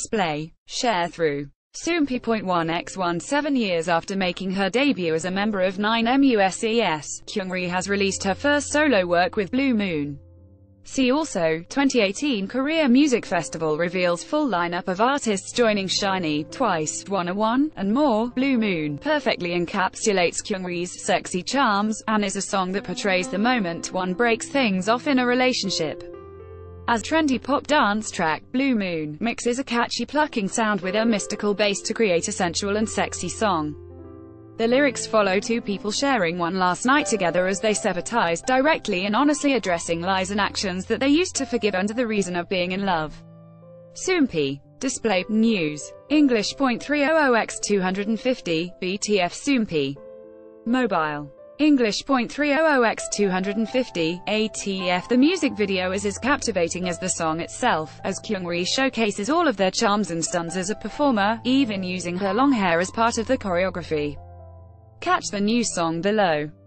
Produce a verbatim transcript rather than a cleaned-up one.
display. Sharethrough. Soompi point one by one Seven years after making her debut as a member of nine M U S E S, Kyungri has released her first solo work with Blue Moon. See also, twenty eighteen Korea Music Festival reveals full lineup of artists joining Shiny, Twice, one oh one, and more. Blue Moon perfectly encapsulates Kyungri's sexy charms, and is a song that portrays the moment one breaks things off in a relationship. As trendy pop dance track, Blue Moon mixes a catchy plucking sound with a mystical bass to create a sensual and sexy song. The lyrics follow two people sharing one last night together as they sever ties, directly and honestly addressing lies and actions that they used to forgive under the reason of being in love. Soompi. Display. News. English point three hundred by two hundred fifty, B T F Soompi. Mobile. English point three hundred by two hundred fifty, A T F. The music video is as captivating as the song itself, as Kyungri showcases all of their charms and stunts as a performer, even using her long hair as part of the choreography. Catch the new song below.